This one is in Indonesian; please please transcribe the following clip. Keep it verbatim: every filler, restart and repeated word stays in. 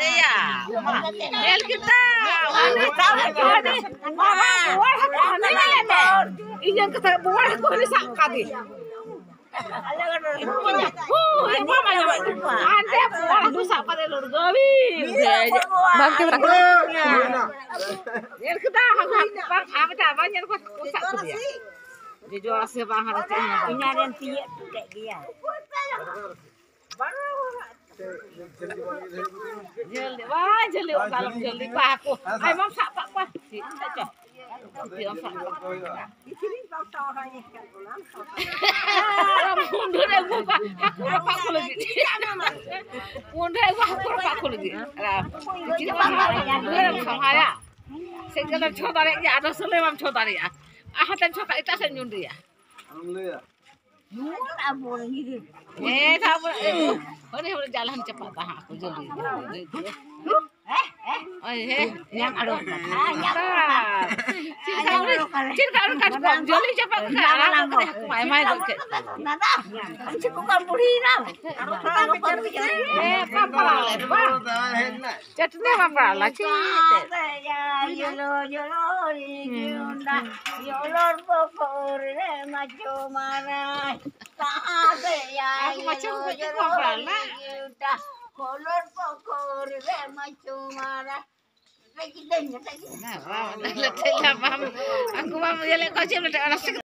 ya. Del kita. Mama buat hati ini Iyan kita buat aku ini sakadi. Oh, ya mama ya. Ande buat aku sakadi lur gawi. Bakti praktis. Del kita bang apa tak banyak aku sakadi ya. Dijual sebang harus ini. Ini ada yang tiap kayak dia. Jeli, wah jeli dalam jeli pak aku. Ay mam sak pak pak. Si saja. Si om sak. Mundur aku pak. Aku pak aku lagi. Mundur aku aku pak aku lagi. Jadi pak aku sama ya. Segala chodare ya ada selemam chodare ya. Ah tan choka ita sen nyundi ya. Mun abon gitu. Eh, tahu eh. Oh, ini udah jalan cepat dah aku jeli. Eh, eh. Oh, eh, yang ada. Hanya Cerita udah, cerita udah kan kok jeli cepat ke arah aku main-main kok. nada. Cukup kan pulihlah. Kalau kan Eh, apa lah, Pak? Jatuhnya apa lah, cerita. ya yolo yolo yunda yolor pokor re macho marai kaate ya Aku macam kok apa lah? yunda kolor pokor re macho marai lagi denya lagi Nah, wah, letih lah, Mam. Aku mau jalan kau sih, letih orang